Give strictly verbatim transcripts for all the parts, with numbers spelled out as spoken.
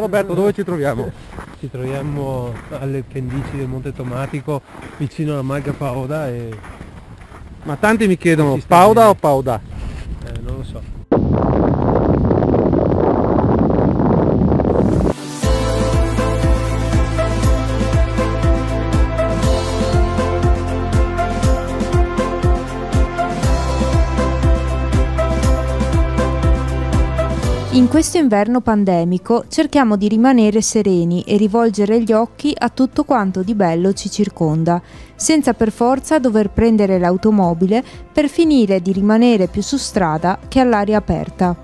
Roberto, dove ci troviamo? Ci troviamo alle pendici del Monte Tomatico, vicino alla Malga Pauda e... Ma tanti mi chiedono, Ci sta Pauda bene. o Pauda? Eh, non lo so. In questo inverno pandemico cerchiamo di rimanere sereni e rivolgere gli occhi a tutto quanto di bello ci circonda, senza per forza dover prendere l'automobile per finire di rimanere più su strada che all'aria aperta.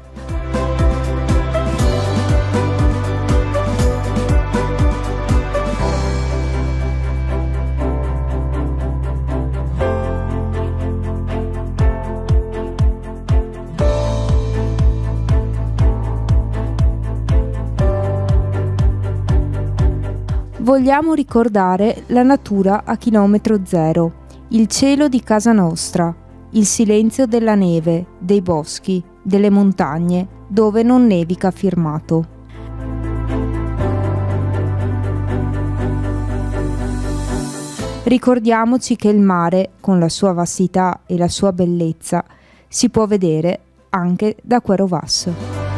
Vogliamo ricordare la natura a chilometro zero, il cielo di casa nostra, il silenzio della neve, dei boschi, delle montagne, dove non nevica firmato. Ricordiamoci che il mare, con la sua vastità e la sua bellezza, si può vedere anche da Quero Vas.